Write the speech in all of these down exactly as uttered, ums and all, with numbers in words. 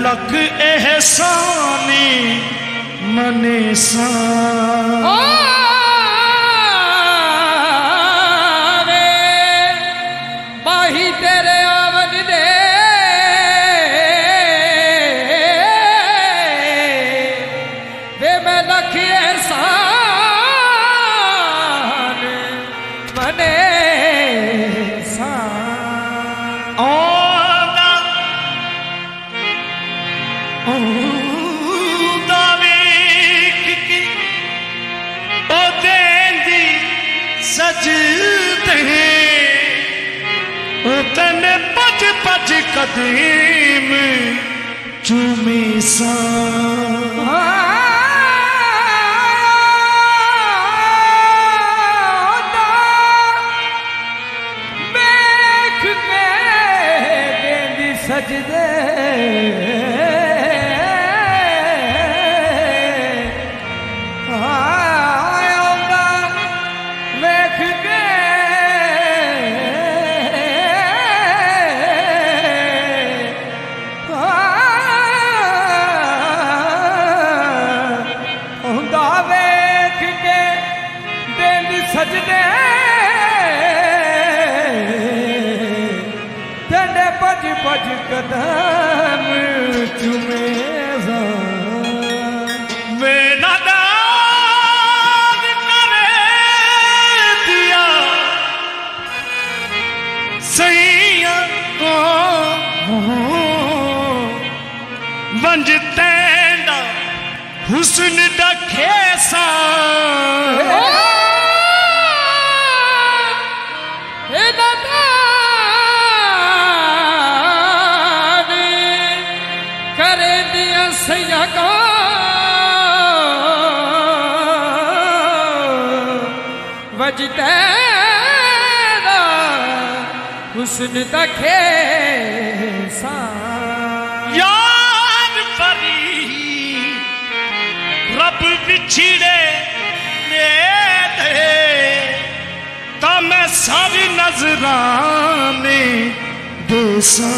लख एहसानी मने सा बाही तेरे आवन दे वे मैं लख एहसान मने सा तने पज पज कदीम चूमे सा देख के देंदी सजदे सजदे तेरे पज पज कदम चूमे सा मेरा दाद करे दिया सैया को वंज तेंदा हुस्न दखे सा करे दिया सैया को वजते हुस्न दखे सा यार परी रब बिछड़े ने दे तो मैं सारी नजराने देसा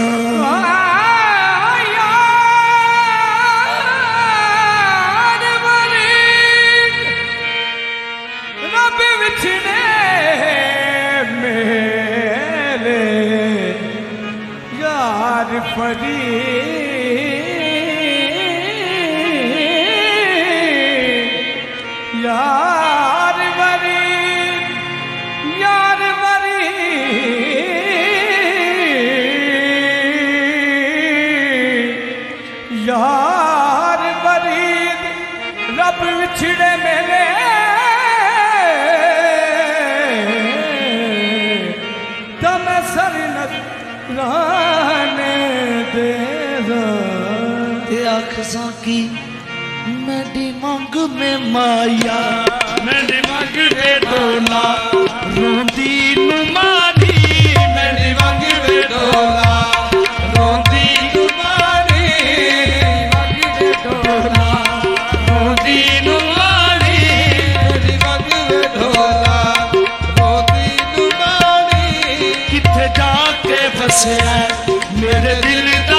परी यार बरी यार बरी यार बरी रब विछड़े मेरे तम सर नजराने अखसा की मेरी मांग में माया मेरी मांग में डोला रोंदी नुमानी मेरी मांग में डोला रोंदी नुमानी मांग में डोला रोंदी नुमानी मेरी मांग में डोला रोंदी नुमानी किथे जाके फसे मेरे दिल दा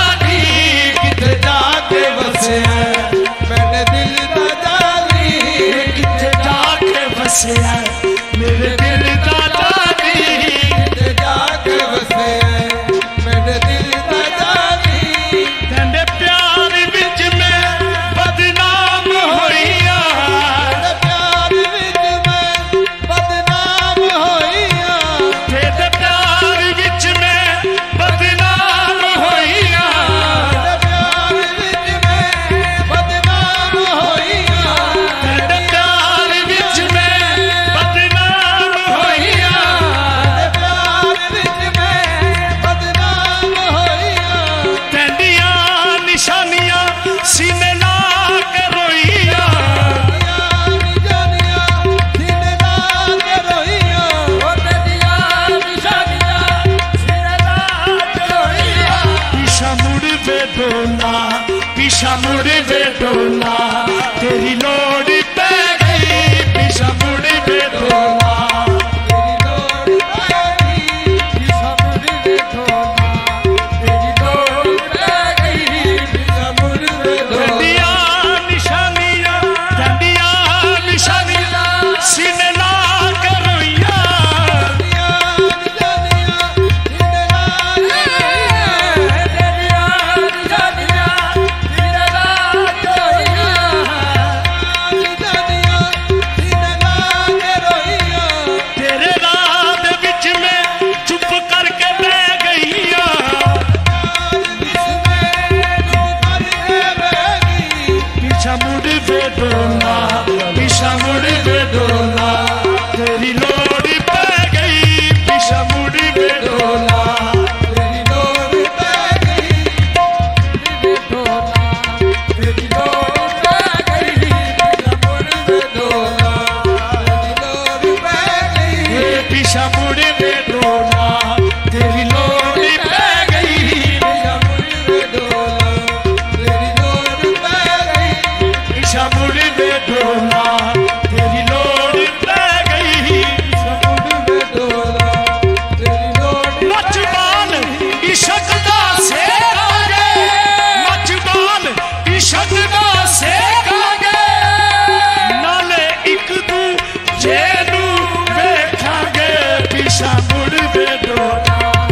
मैंने दिल दा जानी किथे जाके बसे मेरे दिल दा जानी किथे जाके बसे मेरे दिल दा जानी तेरे प्यार विच मैं बदनाम होइया प्यार विच मैं बदनाम होइया तेरे प्यार विच मैं बदनाम होइया पीछा मुड़ वे ढोला तेरी लोड़ पै गई पीछा मुड़ वे ढोला तेरी लोड़ पै गई पीछा मुड़ वे ढोला तेरी लोड़ पै गई ढोला तेरी लोड़ पै गई मचबान इश्क दा सेकांगे मचबान इश्क दा सेकांगे नाले एक दूजे नू वेखांगे पिछा मुड़ वे ढोला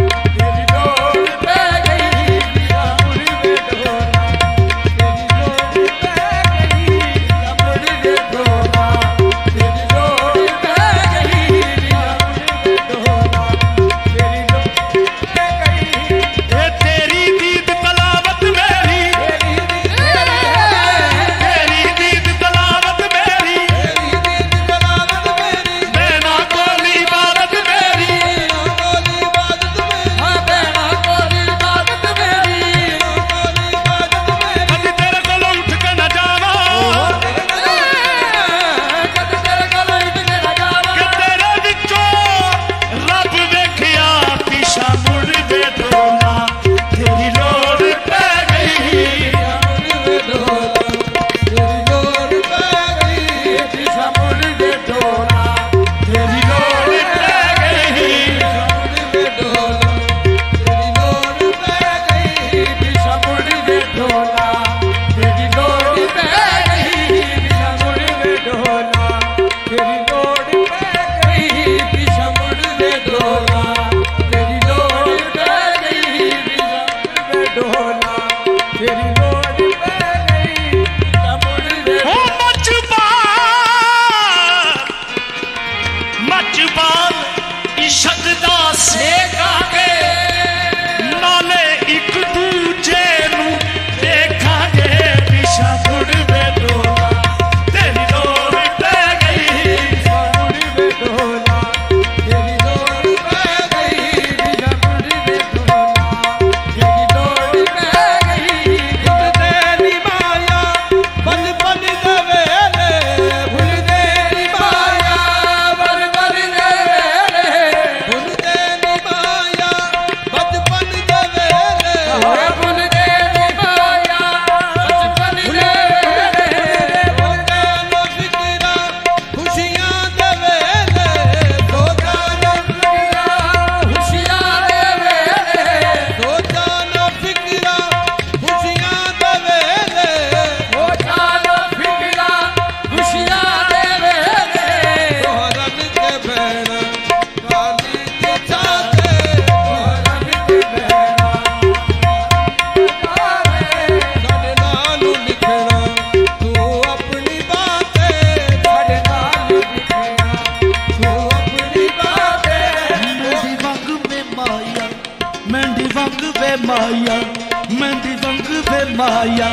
माया मेहंदी वंग वे माया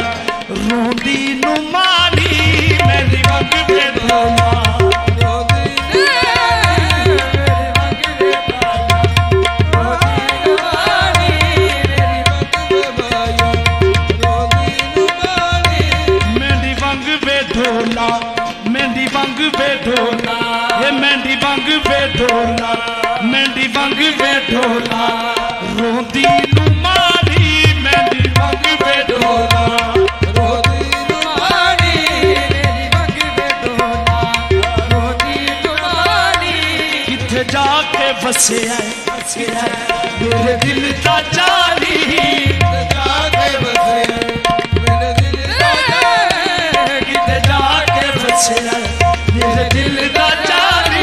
रोंदी नु मानी मेहंदी वंग वे ढोला मेहंदी वंग वे ढोला मेहंदी वंग वे ढोला ये मेहंदी वंग वे ढोला मेहंदी वंग वे ढोला रोंदी नु मानी मेहंदी वंग वे ढोला रोंदी नु मानी मेहंदी वंग वे ढोला रोंदी नु मानी किथे जाके बसे है बसे है मेरे दिल दा जानी जाके बसे मेरे दिल दा जानी किथे जाके बसे है मेरे दिल दा जानी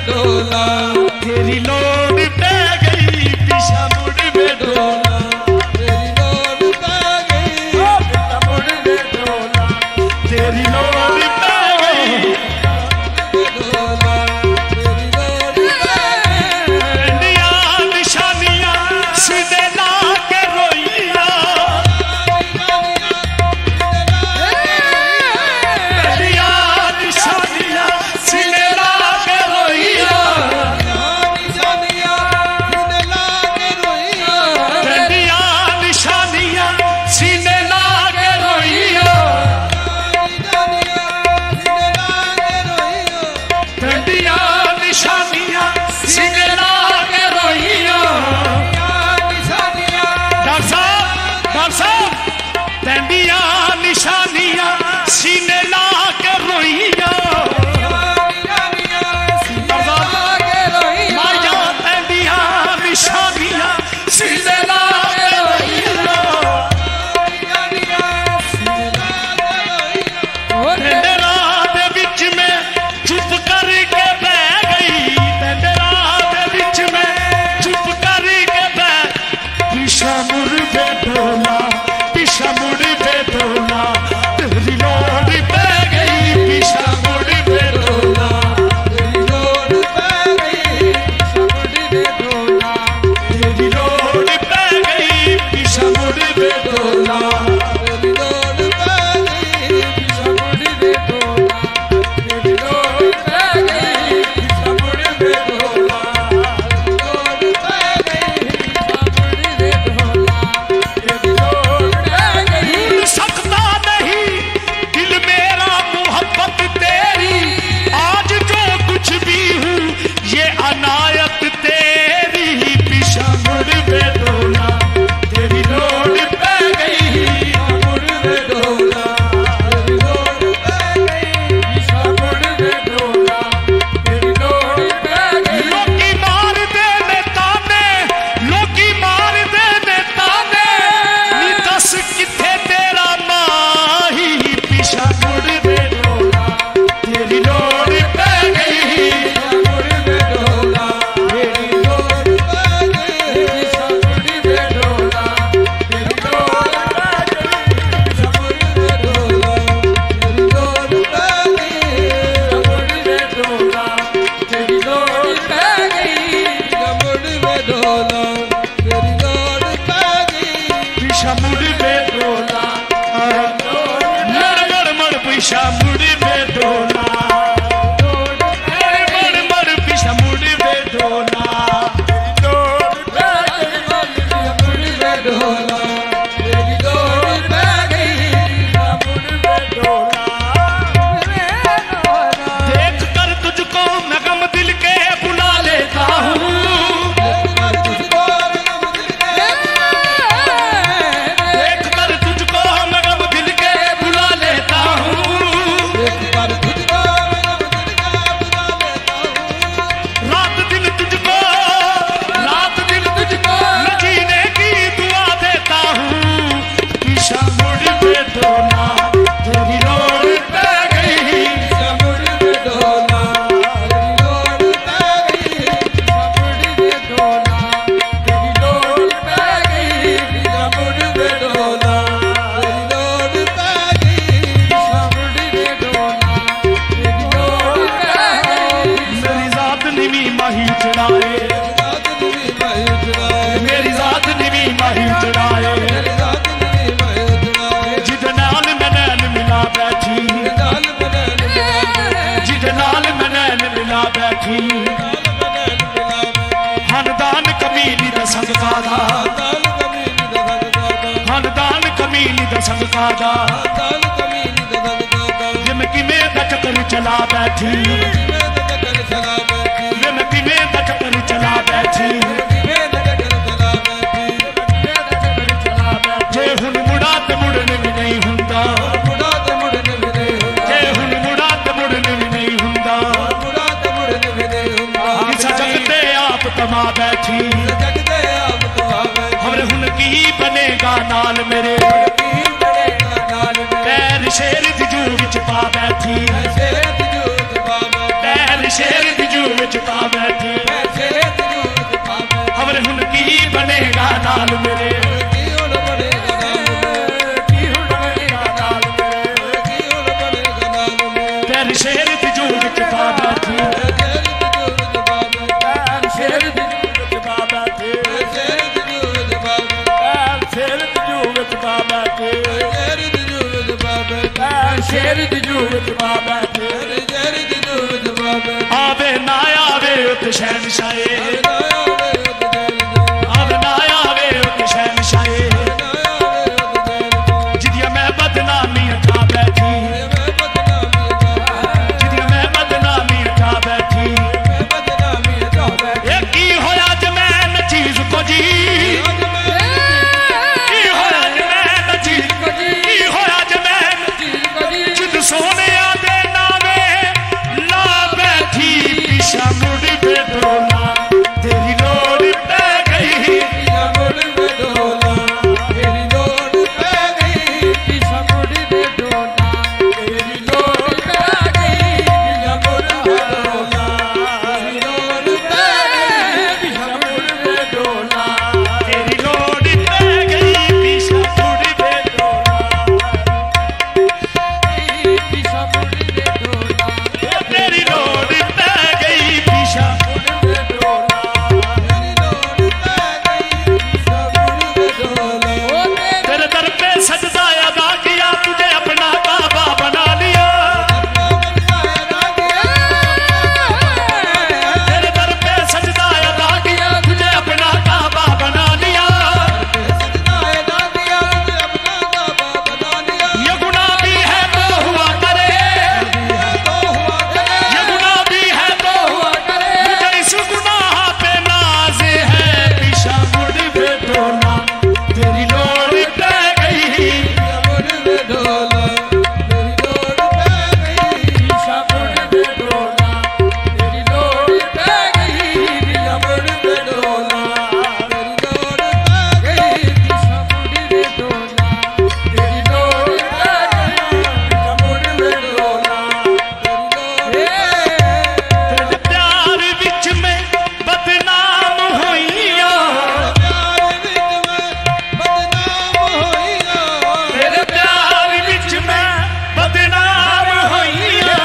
ढोला तेरी लोड़ पै गई पिछा मुड़ वे ढोला तेरी लोड़ पै गई पिछा मुड़ वे ढोला तेरी लोड़ पै गई ढोला तेरी लोड़ पै गई इंडिया निशानियां सीधे ला के रोइया इंडिया निशानियां सीधे ला के रोइया इंडिया निशानियां सीधे ला के रोइया इंडिया निशानियां सीधे ला के रोइया डॉक्टर साहब डॉक्टर साहब तेंदिया निशानियां सीने ला के रोइया माया तेंदिया निशानियां सीने ला के रोइया तेरे राह दे विच में चुप करके बह गई तेरे राह दे विच में चुप करके बह पिछा मुड़ वे ढोला पिछा मुड़ वे ढोला तेरी लोड़ पै गई पिछा मुड़ वे ढोला तेरी लोड़ पै गई पिछा मुड़ वे ढोला तेरी लोड़ पै गई पिछा मुड़ वे ढोला तेरी लोड़ पै गई पिछा मुड़ वे ढोला तेरी लोड़ पै गई पिछा मुड़ वे ढोला तेरी लोड़ पै गई पिछा मुड़ वे ढोला तेरी लोड़ पै गई भूल सकता नहीं दिल मेरा मोहब्बत तेरी आज जो कुछ भी हूँ ये अनायत तेरी पिछा मुड़ वे ढोला तेरी लोड़ पै गई मुड़ वे ढोला तेरी लोड़ पै गई पिछा मुड़ वे ढोला तेरी लोड़ पै गई लोकी मार दे ने ताने लोकी मार दे ने ताने नी दस किथे तेरा माही पिछा मुड़ वे ढोला तेरी लोड़ पै गई मुड़ वे ढोला तेरी लोड़ पै गई पिछा मुड़ वे ढोला तेरी लोड़ पै गई पिछा मुड़ वे ढोला तेरी लोड़ पै गई मुड़ वे ढोला तेरी लोड़ पै गई मुड़ वे ढोला तेरी लोड़ पै गई पिछा मुड़ वे ढोला मड़ मड़ मड़ पिछा मुड़ वे ढोला मड़ मड़ पिछा मुड़ वे ढोला लोड़ पै गई मुड़ वे ढोला तेरी लोड़ पै गई मुड़ वे ढोला देख कर तुझको मैं गम दिल के बुला लेता हूँ देख कर तुझको मैं गम दिल के बुला लेता हूँ रात दिन तुझको रात दिन तुझको मैं जीने की दुआ देता हूँ पिछा मुड़ वे ढोला तेरी लोड़ पै गई मुड़ वे ढोला तेरी लोड़ पै गई मुड़ वे ढोला तेरी लोड़ पै गई मुड़ वे ढोला तेरी लोड़ पै गई मुड़ वे ढोला तेरी लोड़ पै गई मेरी जात निवी माही चढ़ाए रात नी मैं उजड़ाए मेरी जात निवी माही चढ़ाए मेरी रात नी मैं उजड़ाए जिद नाल मैं नैन मिला बैठी नाल बनन मिला जिद नाल मैं नैन मिला बैठी नाल बनन मिला हनदान कमीनी दा संग कादा ताल कमीनी दगन दादा हनदान कमीनी दा संग कादा ताल कमीनी दगन दादा जिम किमें दा चक्कर चला बैठी मैं दगन चला बैठी जिम किमें दा चक्कर चला बैठी मैं दगन चला बैठी मैं दगन चला बैठी जे हुन मुड़ा ते मुड़न भी नहीं हुंदा मुड़ा ते मुड़न भी नहीं हुंदा जे हुन मुड़ा ते मुड़न भी नहीं हुंदा मुड़ा ते मुड़न भी नहीं हुंदा इस जगते आप कमा बैठी जगते आप तो आवे हमरे हुन की बनेगा नाल मेरे की बनेगा नाल में पैर शेर दी जू विच पा बैठी शेर दी जूत बाबा पैर तेरी शेर दी जू विच पा बैठी खबर हुन की बनेगा नाल मेरे तेरी शेर दी जू विच पा बैठी शेर दी जू विच पा बैठी शेर दी जू विच पा बैठी शेर दी जू विच पा बैठी आवे ना आवे उत शहनशाहे आवे ना आवे उत शहनशाहे जिदिया मैं बदनामी उठा बैठी जिदिया मैं बदनामी उठा बैठी एक की होया ज मैं न चीज को जी की होया ज मैं न चीज को जी की होया ज मैं जिद सोने आदे नावे ला बैठी पीछा मुड़ बेडोला तेरी लोड़ पै गई पीछा मुड़ बेडोला तेरी लोड़ पै गई पीछा मुड़ बेडोला तेरी लोड़ पै गई पीछा मुड़ बेडोला तेरी लोड़ पै गई पीछा मुड़ बेडोला तेरी लोड़ पै गई पीछा मुड़ बेडोला पीछा मुड़ बेडोला तेरी लोड़ पै गई पीछा मुड़ बेडोला तेरे दर पे सजदा अदा किया तुझे अपना काबा बना लिया तेरे दर पे सजदा अदा किया तुझे अपना काबा बना लिया ये गुनाह भी है तो हुआ करे ये गुनाह भी है तो हुआ करे मुझे इस गुनाह पे नाज है पीछा मुड़ बेडोला तेरी लोड़ पै गई पीछा मुड़ बेडोला तेरी लोड़ पै गई पीछा मुड़ बेडोला तेरी लोड़ पै गई पीछा मुड़ बेडोला तेरे प्यार विच में बदनाम होइया तेरे प्यार विच में बदनाम होइया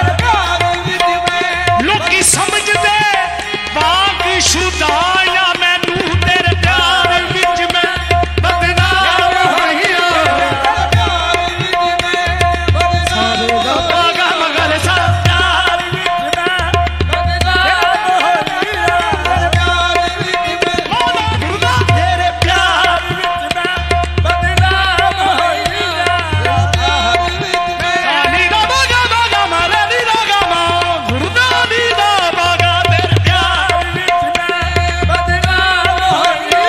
लोकी समझदे बाग शुदाया मैनू तेरे प्यार विच में बदनाम होइया बागा मगर सा प्यार विच में बदनाम होइया मौला खुदा तेरे प्यार विच में बदनाम होइया नी दा बागा बागा मारा नी दा गामा खुदा नी दा बागा तेरे प्यार विच में बदनाम होइया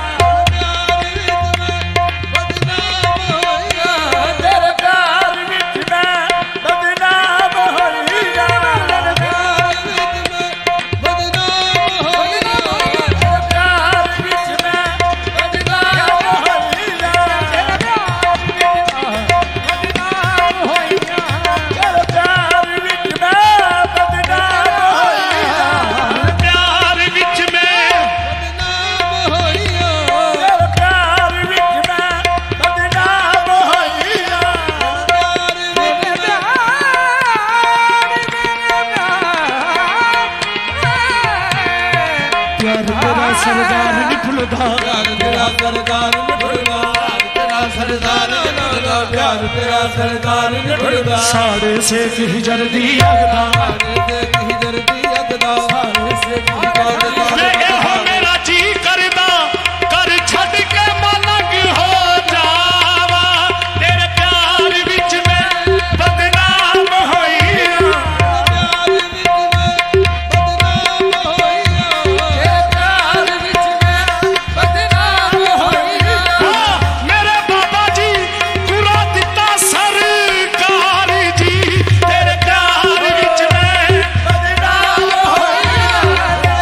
तेरे प्यार विच में बदनाम होइया तेरे प्यार विच में बदनाम होइया तेरे बदनाम होइया तेरे प्यार विच में बदनाम होइया प्यार विच में तेरे प्यार विच में बदनाम होइया प्यार तेरा सरदार नहीं भुलदा तेरा सरदार निभड़दा तेरा सरदार निभड़दा प्यार तेरा सरदार निभड़दा साड़े से हिजर दी अगदा वे एहो मेरा जी करदा कर छड़ के मलंग हो जावा तेरे प्यार विच में बदनाम होइया तेरे प्यार विच में बदनाम होइया मेरे बाबा जी पूरा दिता सरकार जी तेरे प्यार विच में बदनाम होइया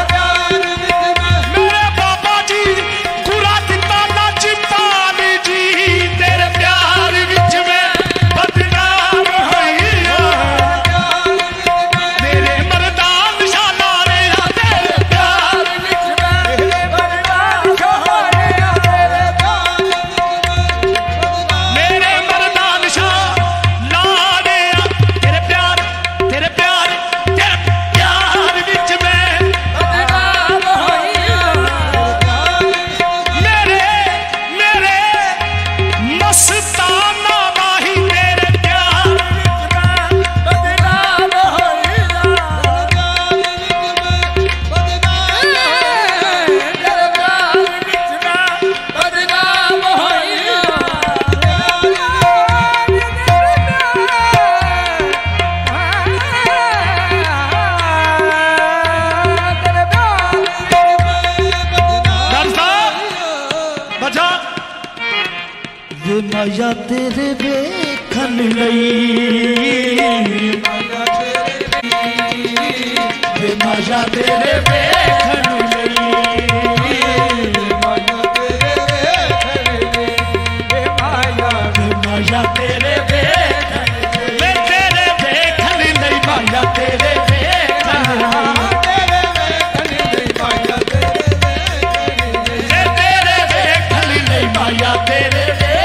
माया तेरे वेखन लई माया तेरे वेखन लई माया तेरे वेखन तेरे वेखन लई माया तेरे वेखन तेरे वेखन लई माया तेरे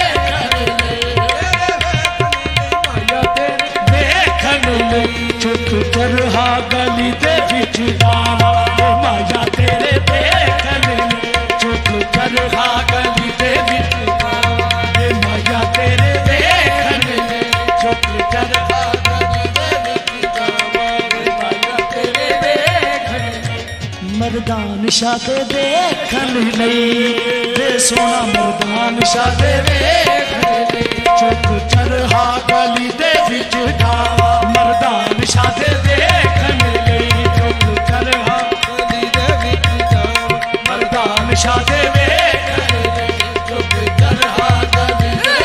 चुप करहा गली दे विच जावा माया तेरे देखन चुप करहा गली दे विच जावा माया तेरे देखन चुप करहा गली दे विच जावा माया तेरे देखन मर्दान शादे देखन लई दे सोना मर्दान शादे देखन चुप करहा गली दे विच जावा मर्दान शादे देखन लई चुप करहा गली दे विच जावा मर्दान शादे देखन लई चुप करहा गली दे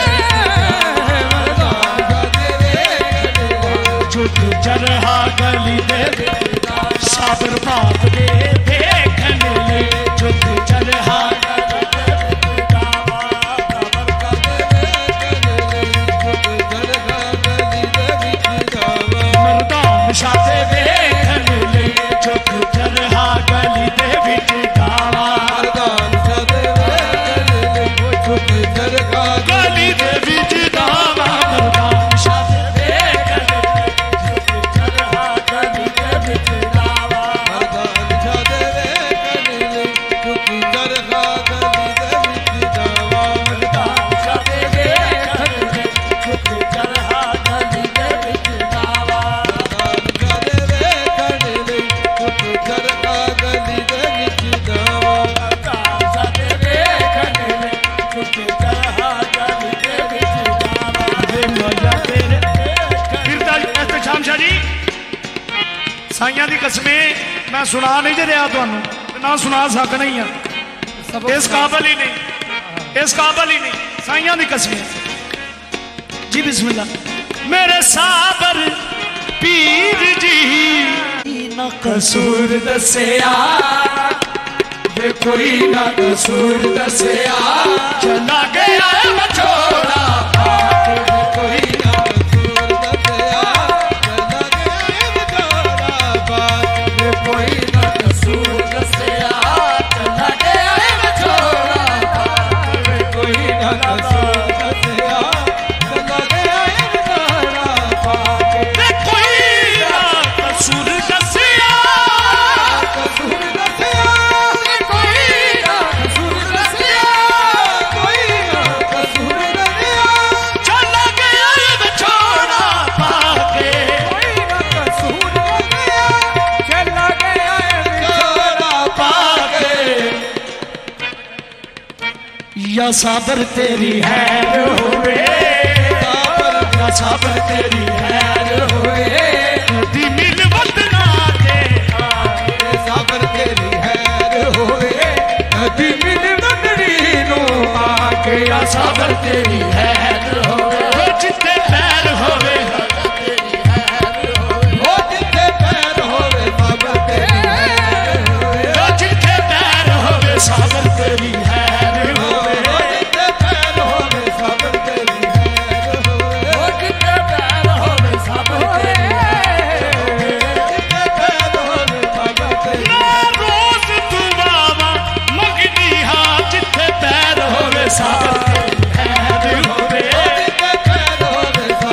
चुप करहा गली दे साबर बाप दे देखन लई चुप करहा शादे देखन लई चुप करहा गली दे विच जावा मर्दान शादे देखन लई चुप करहा गली दे विच जावा मर्दान शादे देखन लई चुप करहा गली दे विच जावा मर्दान शादे देखन लई चुप करहा गली दे विच जावा मर्दान शादे देखन लई चुप करहा गली दे विच जावा साइया की कसमें मैं सुना नहीं दे रहा तुहानू ना सुना सकना ही इस काबल ही नहीं इस काबल ही नहीं साइया की कसमें जी बिस्मिल्लाह मेरे साबर पीर जी ना कसूर दसिया वे कोई ना कसूर दसिया चला गया मछोड़ा कोई ना कसूर दसिया चला गया मछोड़ा कोई ना कसूर दसिया चला गया मछोड़ा कोई ना कसूर दसिया चला गया मछोड़ा कोई ना कसूर दसिया कसूर दसिया कोई ना कसूर दसिया कोई ना कसूर दसिया चला गया मछोड़ा पाके कोई ना कसूर दसिया चला गया मछोड़ा पाके या साबर तेरी हैर होवे या साबर तेरी हैर होवे दी मिलवत ना दे साबर तेरी हैर होवे दी मिलवत नो आके या साबर तेरी हैर होवे जिथे पैर होवे तेरी हैर होवे जिथे पैर होवे साबर तेरी हैर होवे जिथे पैर होवे साबर तेरी हैर होवे जिथे पैर होवे साबर तेरी हैर होवे जिथे पैर होवे साबर तेरी हैर होवे जिथे पैर होवे साबर तेरी ना रोज दुआवा मंगनी हा जिथे पैर होवे साबर तेरी हैर होवे जिथे पैर होवे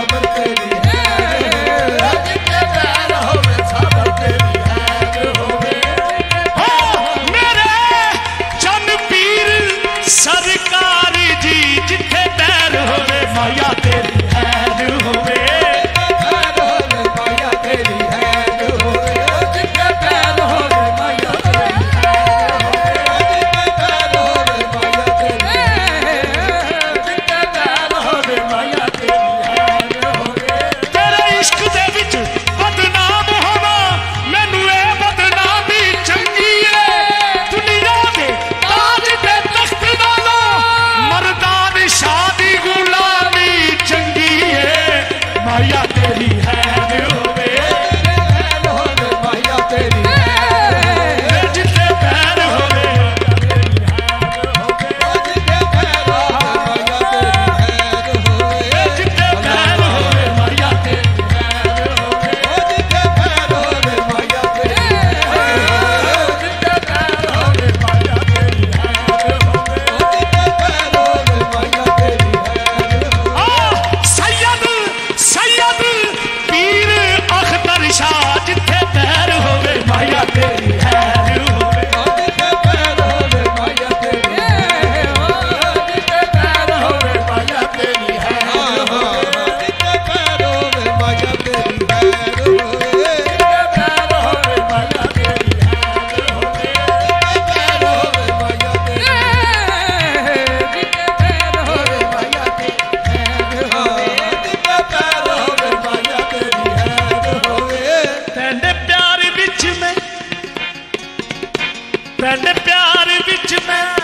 तेरे प्यार विच मैं